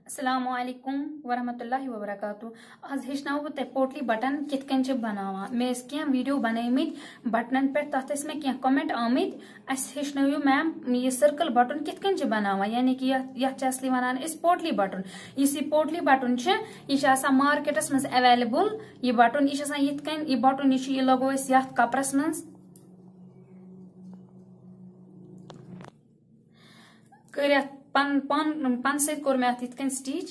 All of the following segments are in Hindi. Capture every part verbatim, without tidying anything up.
अस्सलामु अलैकुम वरहमतुल्लाहि वबरकातुहू। आज हेचनाव बह तुह पोटली बटन कित कन बनावान। मे क्या वीडियो बनमित बटन पे तथ मे क्या कमेंट आमित अस हेचनव मैम ये सर्कल बटन कित कन बनावान, यानी कि ये वनान पोटली बटन। इस पोटली बटन यह मार्केटस मज अवेलेबल। यह बटन यह ये कन यह बटन यह लगो ये कपरस मज कर पन पन पन सत कोर मे अत स्टिच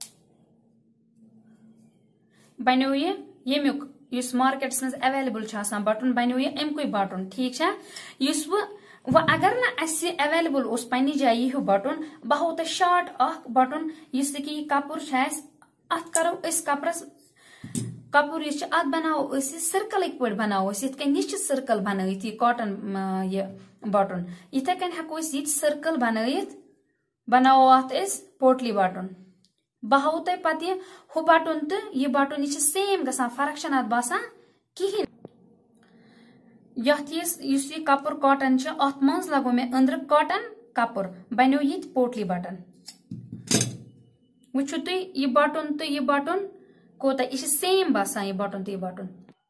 बनो ये यमुक युस मार्केट्स मज अवेलेबल बटन बनो ये अमुक बटन। ठीक है युस व अगर ना अस अवेलेबल उस पन्नी जाय यह बटन बह हाव तुह शार्ट अख बटन इस कि कपुर अत करो इस कपरस कपुर यह अत बनाओ सर्कल पे बनाओ ये सर्कल बनत यह कॉटन यह बटन इथे कन हेको ये सर्कल बनत बनाओ अत पोटली बटन। बह हाव तुह पे हु बटन तो यह बटन यह सेम गसान फर्क अत बसान कहें। यह कपुर कॉटन अत मज लगो मे अंदर कॉटन कपुर बनो ये पोटली बटन। वो तुह यह बटन तो यह बटन कोता यह सेम बसान यह बटन तो यह बटन।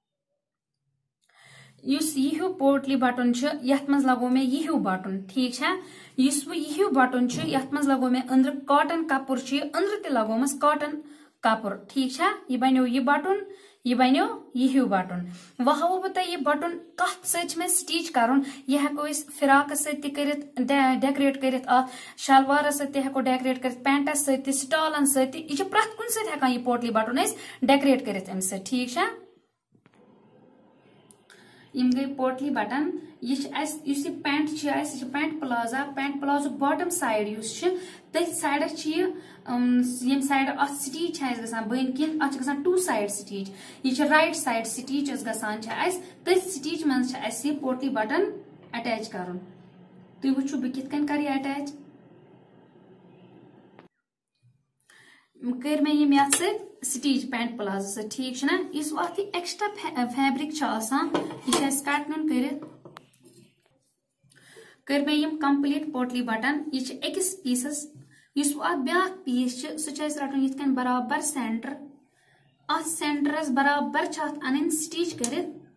युस यह पोटली बटन यथ मज लगो मे यह बटन। ठीक है युस वो यह बटन यथ मज लगो मे अंदर कॉटन कपुर अंदर त लगोमस कॉटन कपुर। ठीक है यह बनो यह बटन यह बनो यह बटन। वह हाव बह तुह यह बटन कत सत स्टिच कर यह हेको फिराक सत डेकोरेट कर शलवार सत हेको डेकोरेट कर पेंटस सत स्टॉलन सत यह प्रथ कुन सत हेकान यह पोटली बटन डेकोरेट कर। ठीक है यम गई पोटली बटन यह पेंट यह pant palazzo pant palazzo bottom side तथ साइडस यम साइड अत स्टिच गसान बन किन अत गसान टू साइड स्टिच यह राइट साइड स्टिच गसान तथ स्टिच मज यह पोटली बटन अटैच कर। तुम वो बह कित कन कर अटैच कर मे यम ये स्टिच पेंट प्लाजो से। ठीक ना इस अत एक्स्ट्रा फैब्रिक यह कट कर कर मे यम कंप्लीट पोटली बटन यह अकिस पीसस इस अत ब्या पीस सह रटन ये बराबर सेंटर अत सेंटरस बराबर अत अन स्टिच कर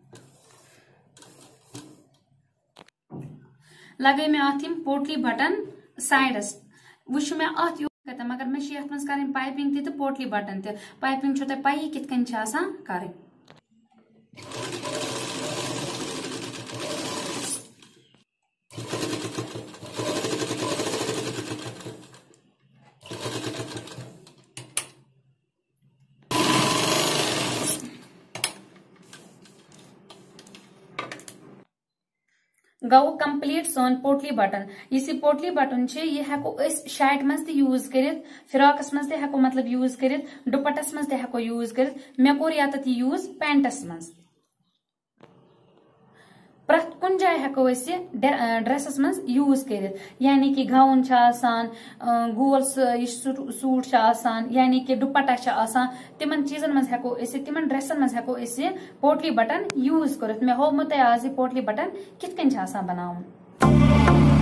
लगे मे अत पोटली बटन साइडस वो मे अत मगर मे यथ मज कर पाइपिंग तो पोटली बटन त पाइपिंग तुह पी कित कर। गो कंप्लीट सोन पोटली बटन। इस पोटली बटन यह हेको शर्ट मज यूज कर फिराकस मज हेको मतलब यूज कर दुपट्टस मज हेको यूज कर मे कोर यत यूज पेंटस मज प्रथ कुन जाय हेको ड्रेसस मज यूज कर यानी कि गाउन गोल सूट यानी कि दुपट्टा तिमन चीजन मज हेको तिमन ड्रेसन मज हेको पोटली बटन यूज कर। मे होव तुह आज पोटली बटन कित कन बनावन।